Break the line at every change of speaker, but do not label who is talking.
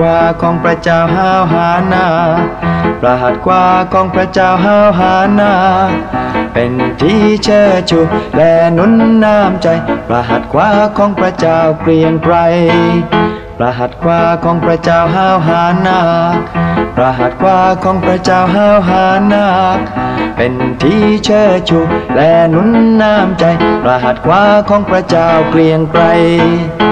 ว่าของพระเจ้าห้าวหานาพระหัตถ์กว่าของพระเจ้าห้าวหานาเป็นที่เชิดชูและหนุนน้ำใจพระหัตถ์กว่าของพระเจ้าเกรียงไกรพระหัตถ์กว่าของพระเจ้าห้าวหานาพระหัตถ์กว่าของพระเจ้าห้าวหานาเป็นที่เชิดชูและหนุนน้ำใจพระหัตถ์กว่าของพระเจ้าเกรียงไกร